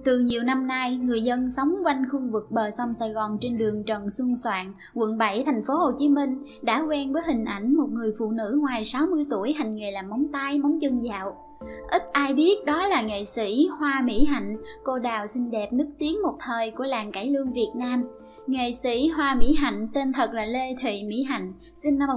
Từ nhiều năm nay, người dân sống quanh khu vực bờ sông Sài Gòn trên đường Trần Xuân Soạn, quận 7, thành phố Hồ Chí Minh đã quen với hình ảnh một người phụ nữ ngoài 60 tuổi hành nghề làm móng tay, móng chân dạo. Ít ai biết đó là nghệ sĩ Hoa Mỹ Hạnh, cô đào xinh đẹp nức tiếng một thời của làng cải lương Việt Nam. Nghệ sĩ Hoa Mỹ Hạnh tên thật là Lê Thị Mỹ Hạnh, sinh năm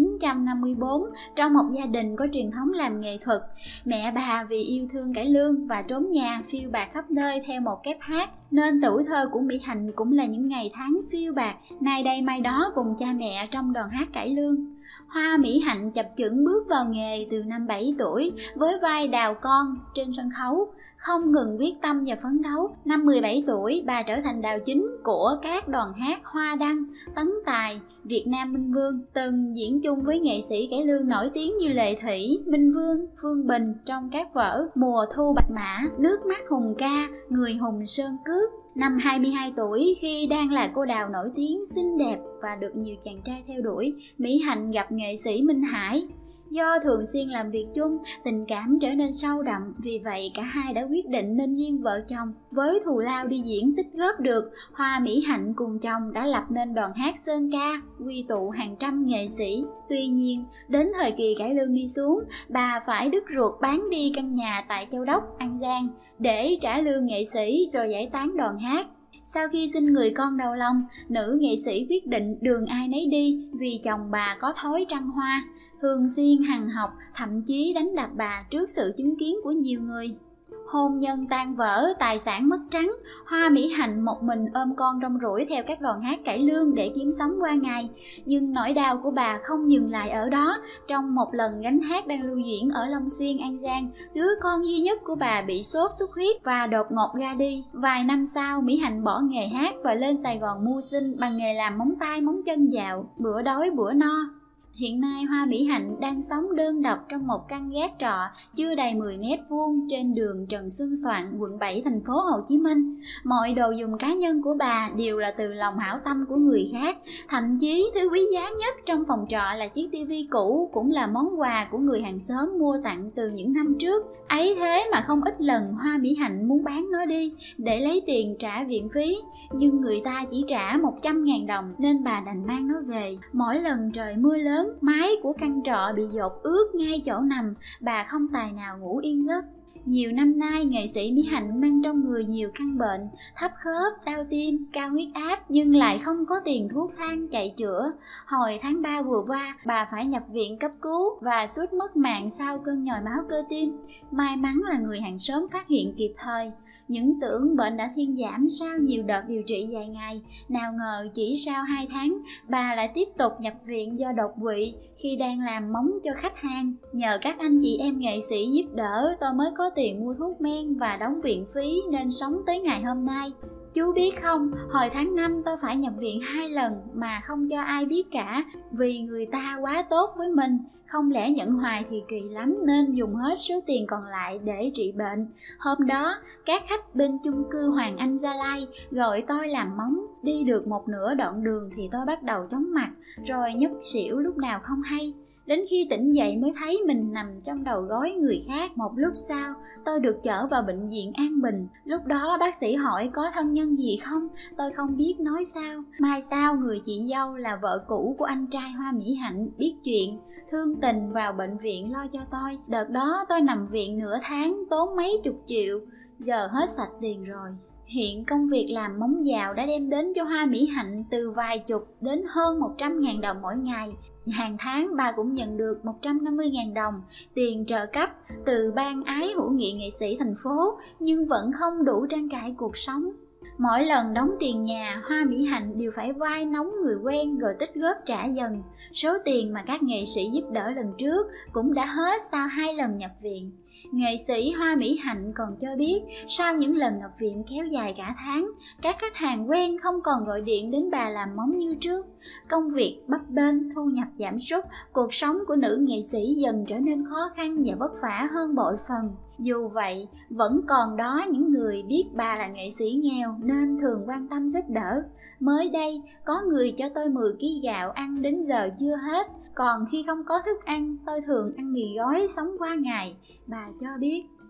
1954 trong một gia đình có truyền thống làm nghệ thuật. Mẹ bà vì yêu thương cải lương và trốn nhà phiêu bạt khắp nơi theo một kép hát, nên tuổi thơ của Mỹ Hạnh cũng là những ngày tháng phiêu bạt, nay đây mai đó cùng cha mẹ trong đoàn hát cải lương. Hoa Mỹ Hạnh chập chững bước vào nghề từ năm 7 tuổi với vai đào con trên sân khấu, không ngừng quyết tâm và phấn đấu. Năm 17 tuổi, bà trở thành đào chính của các đoàn hát Hoa Đăng, Tấn Tài, Việt Nam Minh Vương, từng diễn chung với nghệ sĩ cải lương nổi tiếng như Lệ Thủy, Minh Vương, Phương Bình trong các vở Mùa Thu Bạch Mã, Nước Mắt Hùng Ca, Người Hùng Sơn Cước. Năm 22 tuổi, khi đang là cô đào nổi tiếng, xinh đẹp và được nhiều chàng trai theo đuổi, Mỹ Hạnh gặp nghệ sĩ Minh Hải. Do thường xuyên làm việc chung, tình cảm trở nên sâu đậm, vì vậy cả hai đã quyết định nên duyên vợ chồng. Với thù lao đi diễn tích góp được, Hoa Mỹ Hạnh cùng chồng đã lập nên đoàn hát Sơn Ca, quy tụ hàng trăm nghệ sĩ. Tuy nhiên, đến thời kỳ cải lương đi xuống, bà phải đứt ruột bán đi căn nhà tại Châu Đốc, An Giang để trả lương nghệ sĩ rồi giải tán đoàn hát. Sau khi sinh người con đầu lòng, nữ nghệ sĩ quyết định đường ai nấy đi vì chồng bà có thói trăng hoa, thường xuyên hằn học, thậm chí đánh đập bà trước sự chứng kiến của nhiều người. Hôn nhân tan vỡ, tài sản mất trắng, Hoa Mỹ Hạnh một mình ôm con rong ruổi theo các đoàn hát cải lương để kiếm sống qua ngày. Nhưng nỗi đau của bà không dừng lại ở đó. Trong một lần gánh hát đang lưu diễn ở Long Xuyên, An Giang, đứa con duy nhất của bà bị sốt xuất huyết và đột ngột ra đi. Vài năm sau, Mỹ Hạnh bỏ nghề hát và lên Sài Gòn mưu sinh bằng nghề làm móng tay, móng chân dạo, bữa đói bữa no. Hiện nay Hoa Mỹ Hạnh đang sống đơn độc trong một căn gác trọ chưa đầy 10 mét vuông trên đường Trần Xuân Soạn, quận 7, thành phố Hồ Chí Minh. Mọi đồ dùng cá nhân của bà đều là từ lòng hảo tâm của người khác. Thậm chí thứ quý giá nhất trong phòng trọ là chiếc tivi cũ, cũng là món quà của người hàng xóm mua tặng từ những năm trước. Ấy thế mà không ít lần Hoa Mỹ Hạnh muốn bán nó đi để lấy tiền trả viện phí, nhưng người ta chỉ trả 100.000 đồng nên bà đành mang nó về. Mỗi lần trời mưa lớn, mái của căn trọ bị dột ướt ngay chỗ nằm, bà không tài nào ngủ yên giấc. Nhiều năm nay, nghệ sĩ Mỹ Hạnh mang trong người nhiều căn bệnh, thấp khớp, đau tim, cao huyết áp, nhưng lại không có tiền thuốc thang chạy chữa. Hồi tháng 3 vừa qua, bà phải nhập viện cấp cứu và suýt mất mạng sau cơn nhồi máu cơ tim. May mắn là người hàng xóm phát hiện kịp thời. Những tưởng bệnh đã thuyên giảm sau nhiều đợt điều trị dài ngày, nào ngờ chỉ sau 2 tháng, bà lại tiếp tục nhập viện do đột quỵ khi đang làm móng cho khách hàng. Nhờ các anh chị em nghệ sĩ giúp đỡ, tôi mới có tiền mua thuốc men và đóng viện phí nên sống tới ngày hôm nay. Chú biết không, hồi tháng 5 tôi phải nhập viện 2 lần mà không cho ai biết cả, vì người ta quá tốt với mình. Không lẽ nhận hoài thì kỳ lắm nên dùng hết số tiền còn lại để trị bệnh. Hôm đó, các khách bên chung cư Hoàng Anh Gia Lai gọi tôi làm móng. Đi được một nửa đoạn đường thì tôi bắt đầu chóng mặt, rồi ngất xỉu lúc nào không hay. Đến khi tỉnh dậy mới thấy mình nằm trong đầu gối người khác. Một lúc sau, tôi được chở vào bệnh viện An Bình. Lúc đó bác sĩ hỏi có thân nhân gì không, tôi không biết nói sao. Mai sau người chị dâu là vợ cũ của anh trai Hoa Mỹ Hạnh biết chuyện, thương tình vào bệnh viện lo cho tôi. Đợt đó tôi nằm viện nửa tháng, tốn mấy chục triệu, giờ hết sạch tiền rồi. Hiện công việc làm móng dạo đã đem đến cho Hoa Mỹ Hạnh từ vài chục đến hơn 100.000 đồng mỗi ngày. Hàng tháng bà cũng nhận được 150.000 đồng tiền trợ cấp từ Ban Ái Hữu Nghị Nghệ sĩ thành phố, nhưng vẫn không đủ trang trải cuộc sống. Mỗi lần đóng tiền nhà, Hoa Mỹ Hạnh đều phải vay nóng người quen rồi tích góp trả dần. Số tiền mà các nghệ sĩ giúp đỡ lần trước cũng đã hết sau 2 lần nhập viện. Nghệ sĩ Hoa Mỹ Hạnh còn cho biết, sau những lần nhập viện kéo dài cả tháng, các khách hàng quen không còn gọi điện đến bà làm móng như trước. Công việc bấp bênh, thu nhập giảm sút, cuộc sống của nữ nghệ sĩ dần trở nên khó khăn và vất vả hơn bội phần. Dù vậy, vẫn còn đó những người biết bà là nghệ sĩ nghèo nên thường quan tâm giúp đỡ. Mới đây, có người cho tôi 10 kg gạo ăn đến giờ chưa hết. Còn khi không có thức ăn, tôi thường ăn mì gói sống qua ngày, bà cho biết.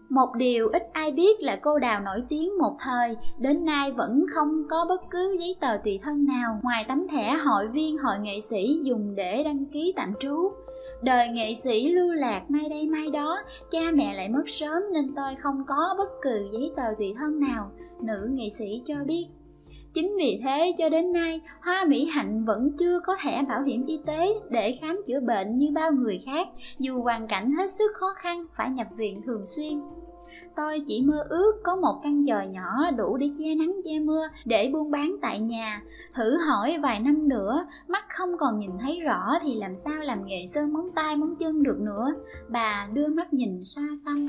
Một điều ít ai biết là cô Đào nổi tiếng một thời, đến nay vẫn không có bất cứ giấy tờ tùy thân nào ngoài tấm thẻ hội viên hội nghệ sĩ dùng để đăng ký tạm trú. Đời nghệ sĩ lưu lạc nay đây mai đó, cha mẹ lại mất sớm nên tôi không có bất cứ giấy tờ tùy thân nào, nữ nghệ sĩ cho biết. Chính vì thế cho đến nay, Hoa Mỹ Hạnh vẫn chưa có thẻ bảo hiểm y tế để khám chữa bệnh như bao người khác, dù hoàn cảnh hết sức khó khăn phải nhập viện thường xuyên. Tôi chỉ mơ ước có một căn chòi nhỏ đủ để che nắng che mưa, để buôn bán tại nhà. Thử hỏi vài năm nữa, mắt không còn nhìn thấy rõ thì làm sao làm nghề sơn móng tay móng chân được nữa. Bà đưa mắt nhìn xa xăm.